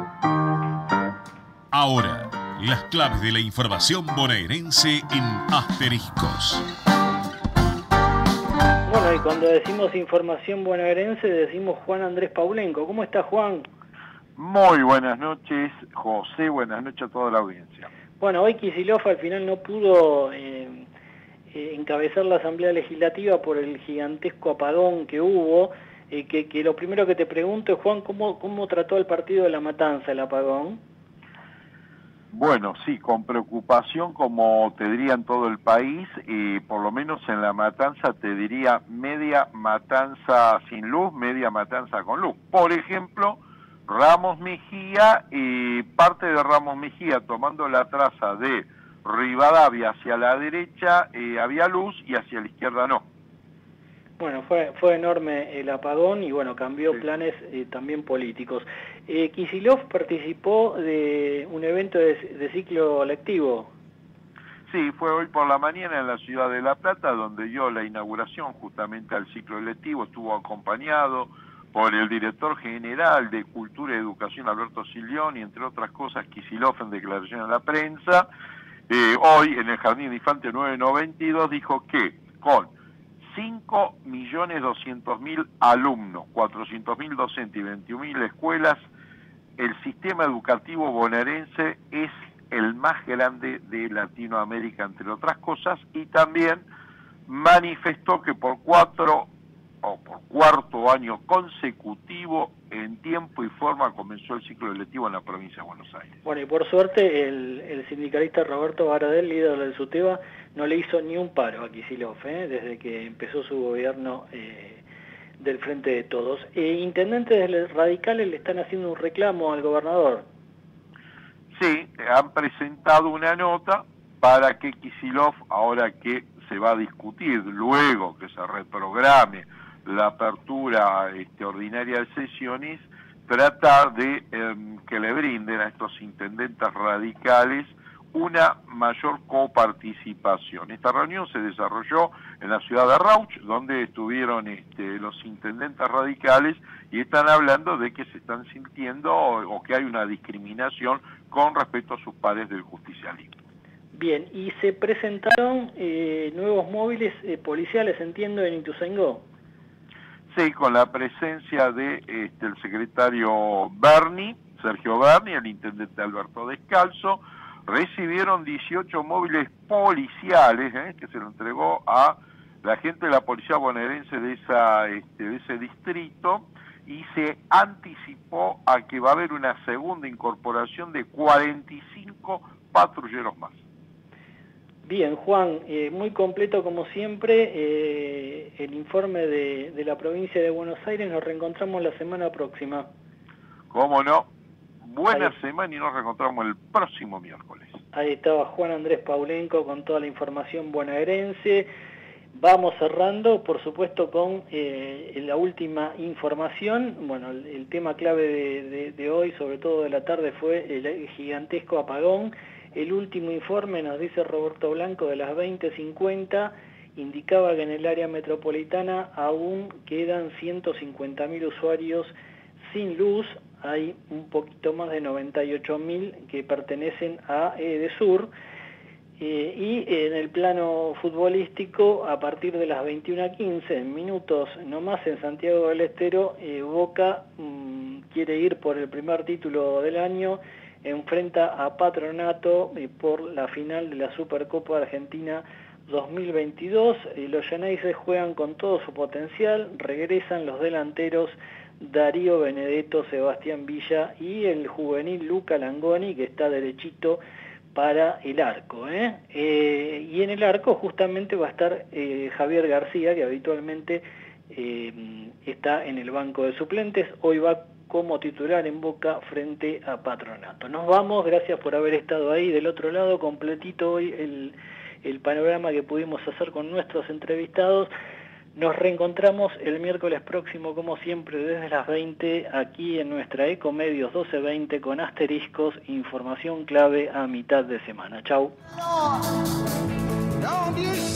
Ahora, las claves de la información bonaerense en Asteriscos. Bueno, y cuando decimos información bonaerense, decimos Juan Andrés Paulenco. ¿Cómo está, Juan? Muy buenas noches, José. Buenas noches a toda la audiencia. Bueno, hoy Kicillof al final no pudo eh, eh, encabezar la Asamblea Legislativa por el gigantesco apagón que hubo. Eh, que, que lo primero que te pregunto es, Juan, ¿cómo, cómo trató el partido de La Matanza el apagón? Bueno, sí, con preocupación, como te diría en todo el país, y por lo menos en La Matanza te diría media matanza sin luz, media matanza con luz. Por ejemplo, Ramos Mejía, y parte de Ramos Mejía tomando la traza de Rivadavia hacia la derecha eh, había luz y hacia la izquierda no. Bueno, fue fue enorme el apagón y bueno, cambió sí. planes eh, también políticos. Eh, Kicillof participó de un evento de, de ciclo lectivo. Sí, fue hoy por la mañana en la ciudad de La Plata, donde dio la inauguración justamente al ciclo lectivo. Estuvo acompañado por el director general de Cultura y Educación, Alberto Silión, y entre otras cosas Kicillof en declaración a la prensa. Eh, hoy en el Jardín de Infante nueve noventa y dos dijo que con cinco millones doscientos mil alumnos, cuatrocientos mil docentes y veintiún mil escuelas, el sistema educativo bonaerense es el más grande de Latinoamérica, entre otras cosas, y también manifestó que por cuatro o por cuarto año consecutivo, en tiempo y forma, comenzó el ciclo lectivo en la provincia de Buenos Aires. Bueno, y por suerte el, el sindicalista Roberto Baradel, líder del SUTEBA, no le hizo ni un paro a Kicillof, ¿eh? desde que empezó su gobierno eh, del Frente de Todos. Eh, intendentes radicales le están haciendo un reclamo al gobernador. Sí, han presentado una nota para que Kicillof, ahora que se va a discutir, luego que se reprograme la apertura este, ordinaria de sesiones, tratar de eh, que le brinden a estos intendentes radicales una mayor coparticipación. Esta reunión se desarrolló en la ciudad de Rauch, donde estuvieron este, los intendentes radicales y están hablando de que se están sintiendo o, o que hay una discriminación con respecto a sus pares del justicialismo. Bien, y se presentaron eh, nuevos móviles eh, policiales, entiendo, en Ituzaingó. Sí, con la presencia de este, el secretario Berni, Sergio Berni, el intendente Alberto Descalzo, recibieron dieciocho móviles policiales eh, que se lo entregó a la gente de la policía bonaerense de, esa, este, de ese distrito, y se anticipó a que va a haber una segunda incorporación de cuarenta y cinco patrulleros más. Bien, Juan, eh, muy completo como siempre eh, el informe de, de la provincia de Buenos Aires. Nos reencontramos la semana próxima. ¿Cómo no? Buena Ahí. semana y nos reencontramos el próximo miércoles. Ahí estaba Juan Andrés Paulenco con toda la información bonaerense. Vamos cerrando, por supuesto, con eh, la última información. Bueno, el, el tema clave de, de, de hoy, sobre todo de la tarde, fue el gigantesco apagón. El último informe, nos dice Roberto Blanco, de las veinte cincuenta, indicaba que en el área metropolitana aún quedan ciento cincuenta mil usuarios sin luz. Hay un poquito más de noventa y ocho mil que pertenecen a EDESUR. Eh, y en el plano futbolístico, a partir de las veintiuna quince, en minutos nomás, en Santiago del Estero, eh, Boca mmm, quiere ir por el primer título del año, enfrenta a Patronato eh, por la final de la Supercopa Argentina dos mil veintidós. Eh, los Yaneises juegan con todo su potencial, regresan los delanteros Darío Benedetto, Sebastián Villa y el juvenil Luca Langoni, que está derechito para el arco, ¿eh? Eh, y en el arco justamente va a estar eh, Javier García, que habitualmente eh, está en el banco de suplentes. Hoy va como titular en Boca frente a Patronato. Nos vamos, gracias por haber estado ahí del otro lado, completito hoy el, el panorama que pudimos hacer con nuestros entrevistados. Nos reencontramos el miércoles próximo, como siempre, desde las veinte, aquí en nuestra Ecomedios doce veinte, con asteriscos, información clave a mitad de semana. Chau. Don't you